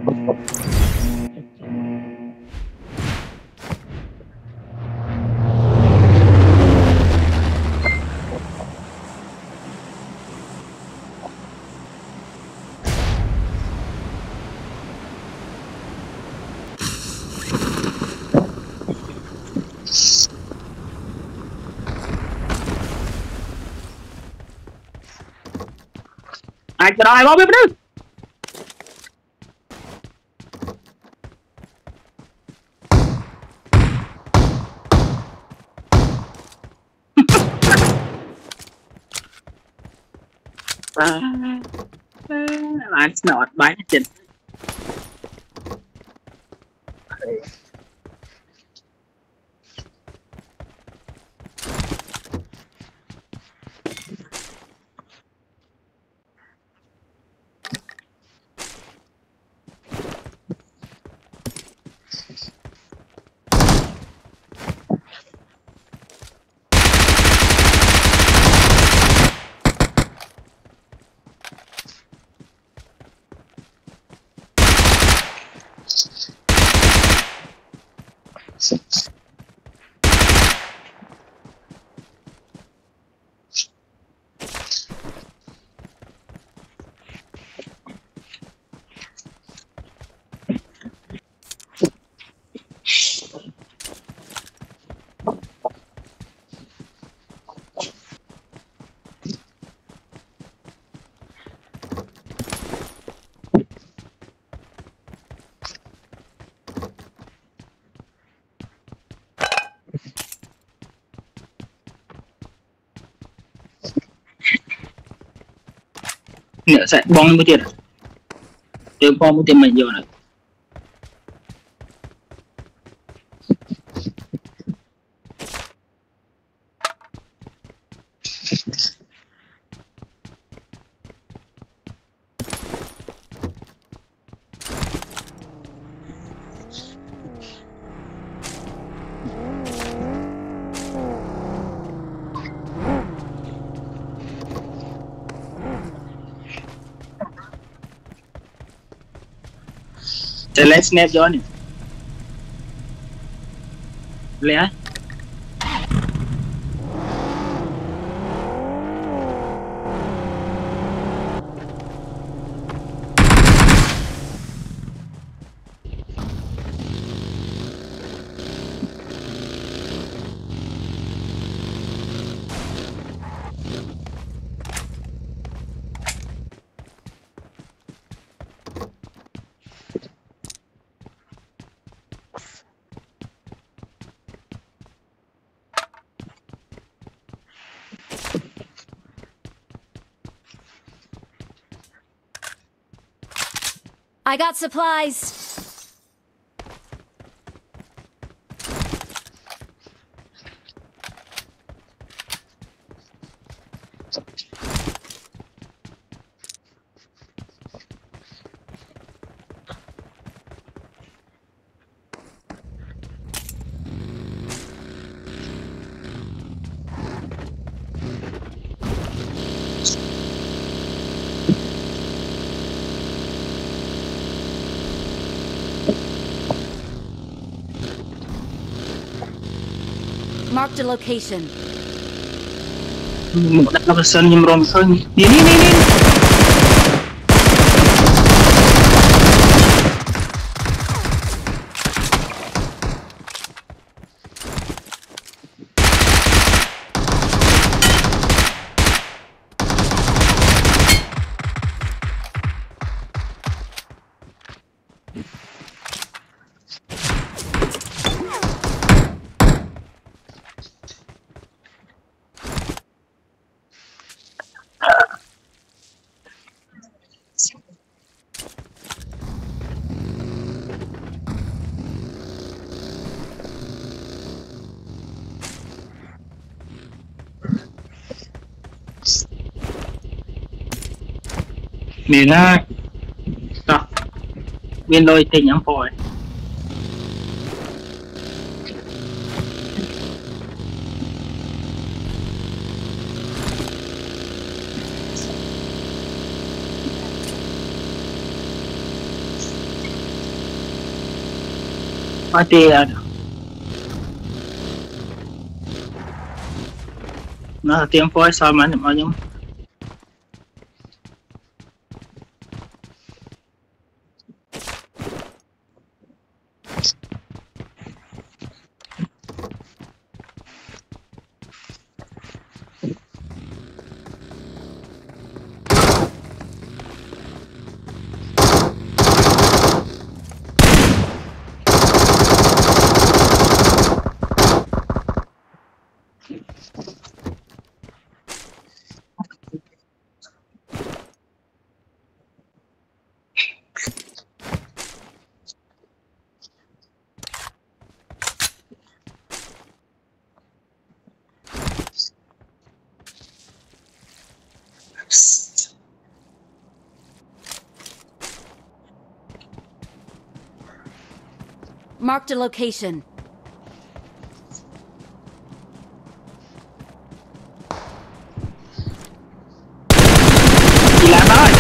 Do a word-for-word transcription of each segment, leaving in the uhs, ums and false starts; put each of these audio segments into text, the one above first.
ai cho ai bao biết đấy lại nọt bánh chỉnh nè sẽ bong một tiền tiêu bong một tiền mình nhiều này Để lấy snap cho nè lẽ I got supplies. Marked a location. một đặt nó sơn nhưng rồng sơn đi đi đi đi miền á đó biên đôi tình nhắm phổi Hoa tiền nó là tiền phôi sao mà bao nhiêu Marked a location. Chị làm ơi.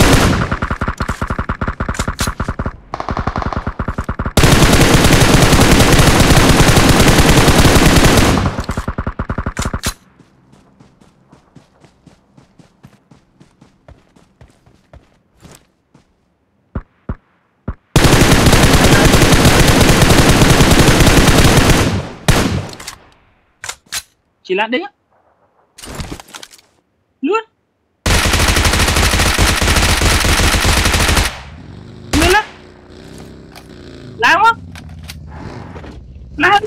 Chị làm đấy luôn luôn á làm không làm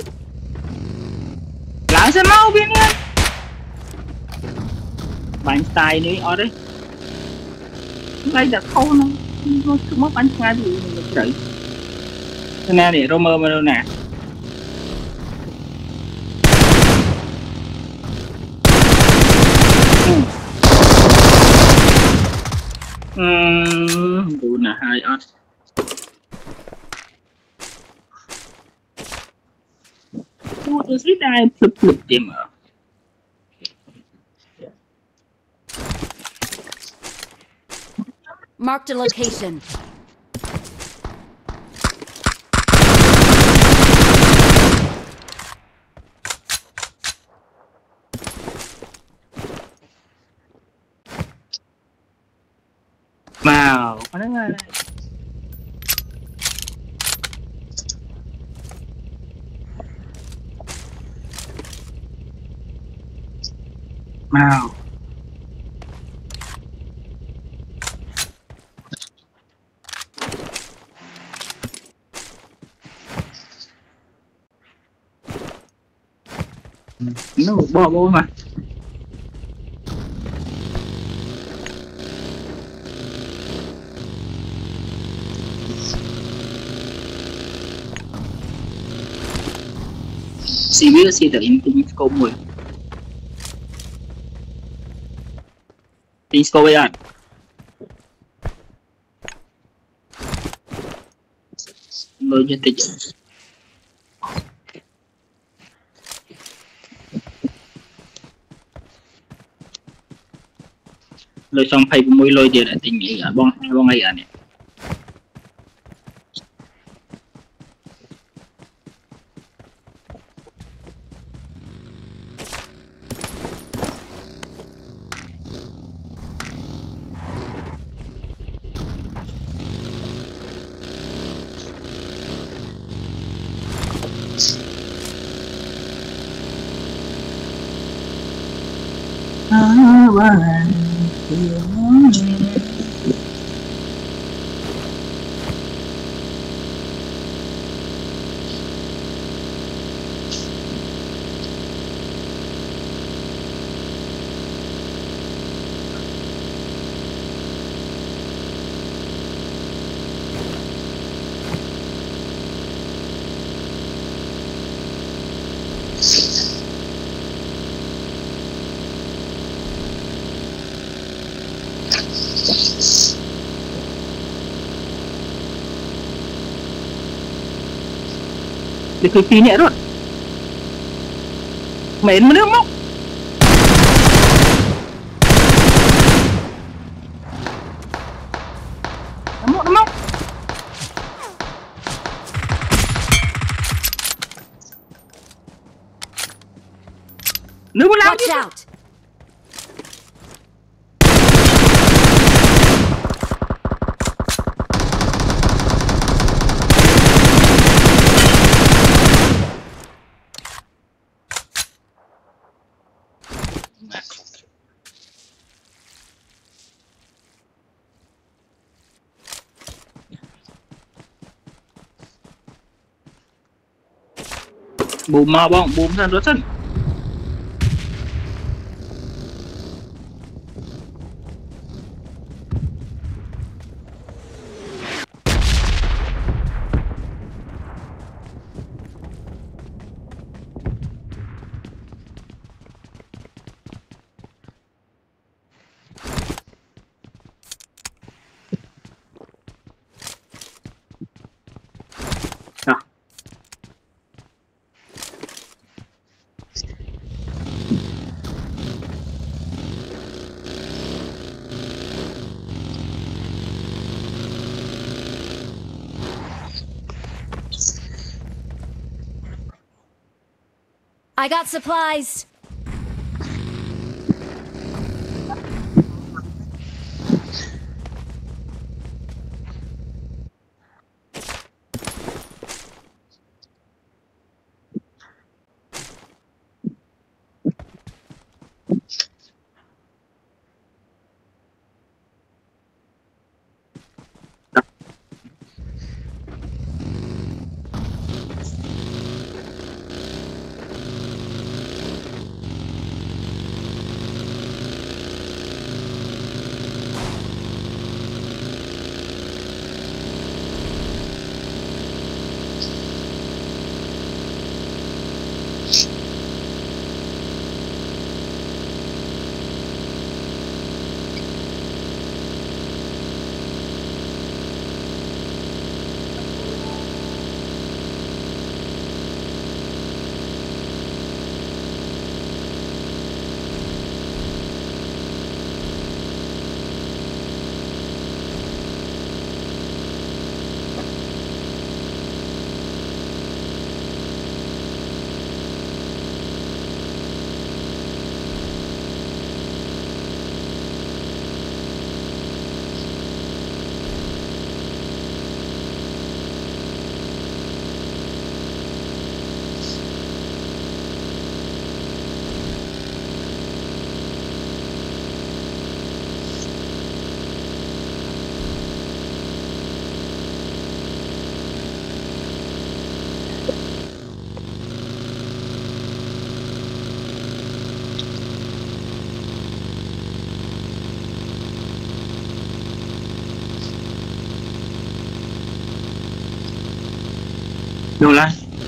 làm sao mau bên nha bánh tay này ở đây đây là khâu nó nó cứ mất bánh ngay thì mình chạy thế nào để Romer mà đâu nè Ừm, đủ là hai ớt mua từ dưới đai plụp plụp tìm ở Marked a location. vào có nó ngay vào nó bò bôi mà si biết si tự in tính câu mười tính câu bây giờ lôi cho tích lôi xong phải mùi lôi dia lại tình nghĩ ở bong bong ấy à nè để cười phi nhẹ rồi mến mà nước mốc nó mốc nó mốc Nếu mà làm Watch out! Bùm mau bông, bùm sang rớt sân. Nào. I got supplies. Vô lại.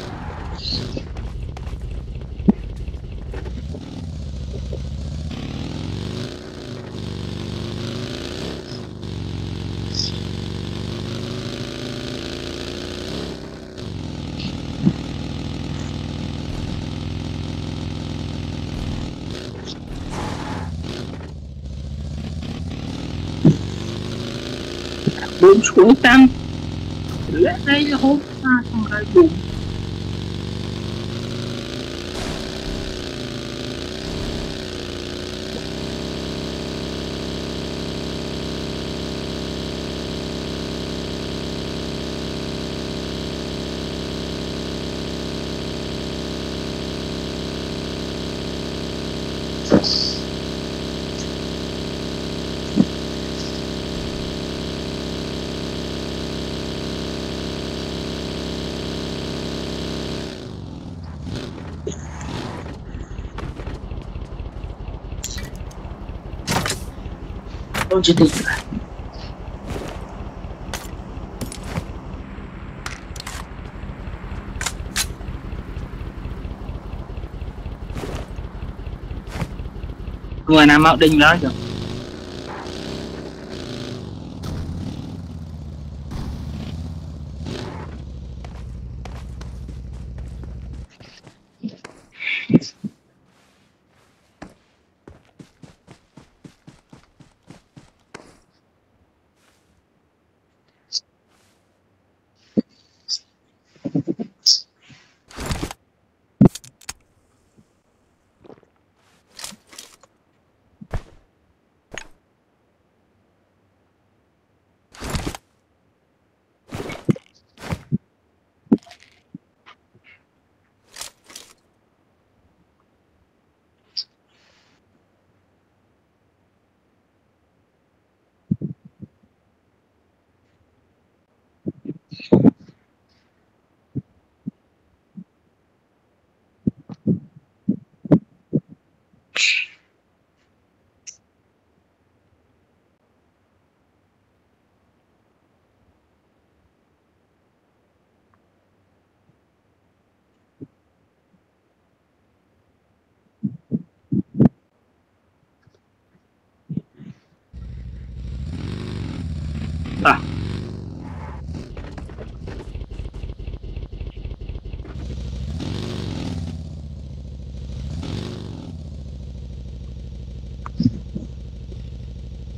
Bùm xuống tăng. Lẽ đây là hốt ra trong cái bùm. Tôi chỉ thích người nào mạo đinh đó rồi.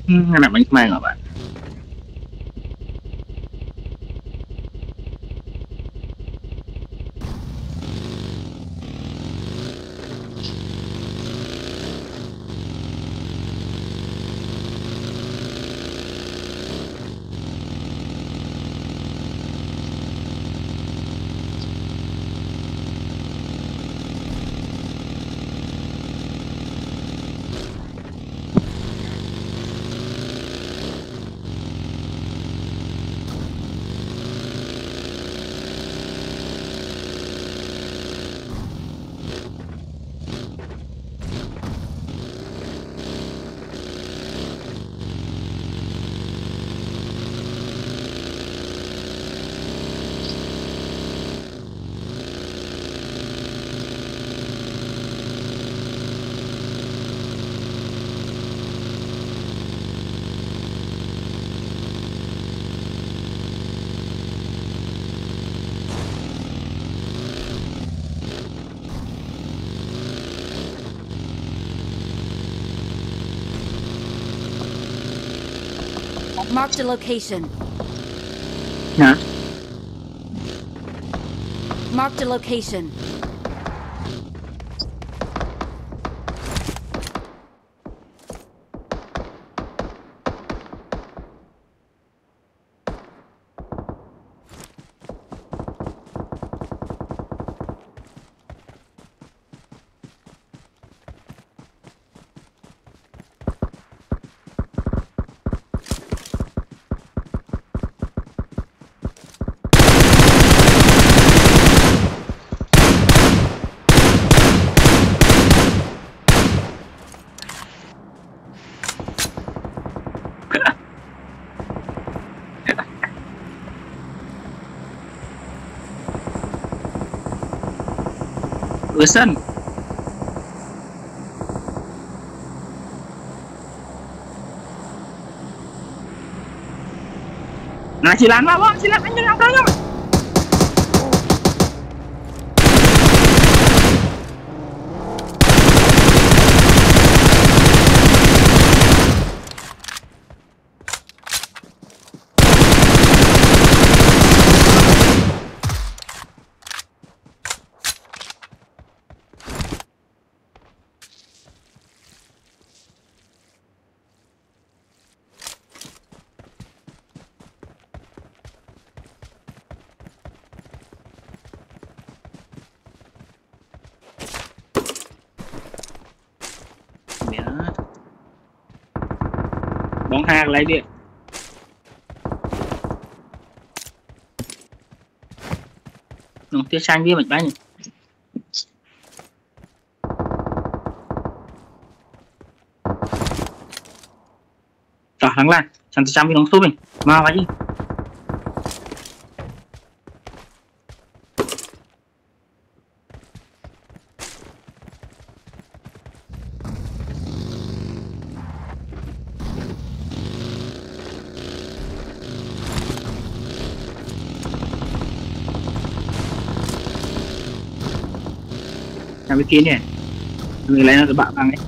Hay là bánh mang hả bạn? Marked a location. Hả? Marked a location. Cửa sân. Nah, Cilan mah, Bang. Cilan anjing angkanya. Bóng hàng lấy điện. Nó tia xanh đi mạch bánh. Rồi thắng lại. Chẳng trăm đi nóng súp mình. Mau vào đi. Nhà bên kia nè, người lấy nó từ bạn bằng ấy.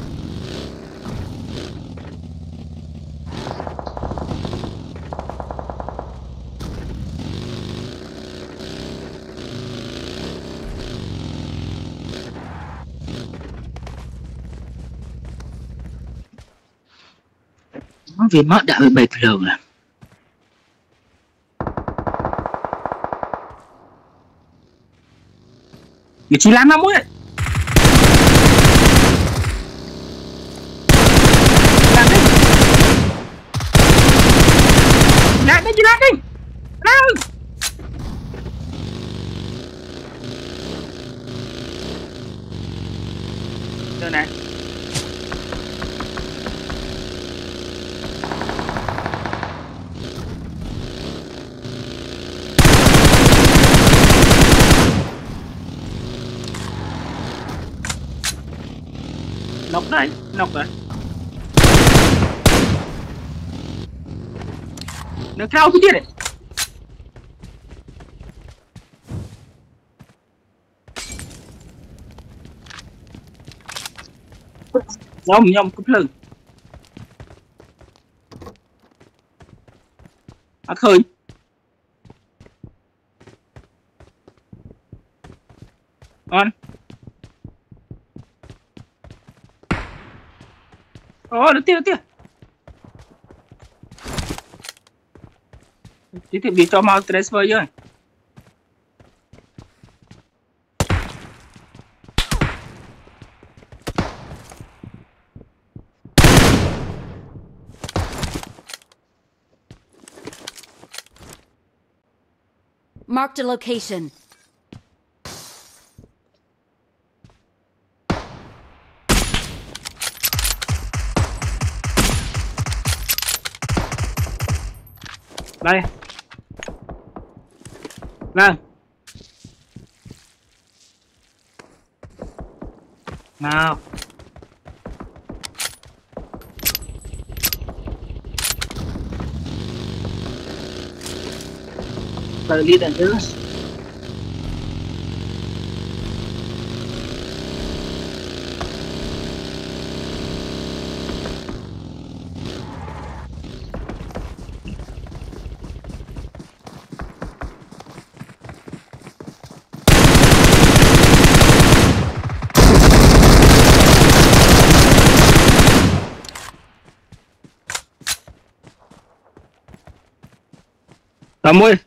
Vì mất đã bị bệt lường à. Vị trí lắm lắm ấy. Lại đi, lại đi. Nào. Đây này. Nọc đây, nọc rồi. Nó cao cái gì này. Nhom nhom cúp lưng. À khơi. On. Ồ, được tiêu, được tiêu. Tiếp tiếp đi cho mau transfer với. Marked a location. Đây. Vâng. Nào. Rồi đi đằng trước. tám mươi.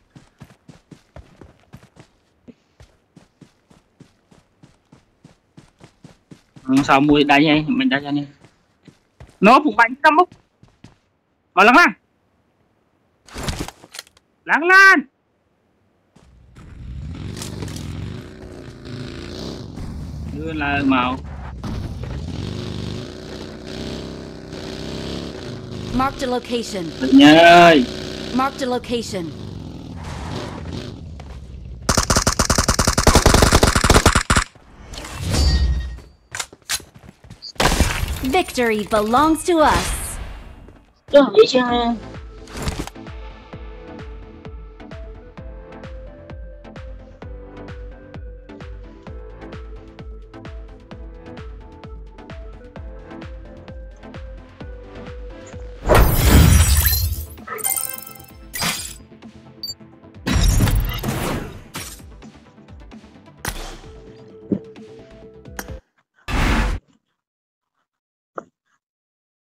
sáu mươi đánh nha, mình đánh cho nha. Nó cũng bánh tâm mốc. Ở lăng lan. Lăng lan. Đưa là màu. Marked a location. Nhớ ơi. Marked a location. Victory belongs to us. Chứ vậy chứ.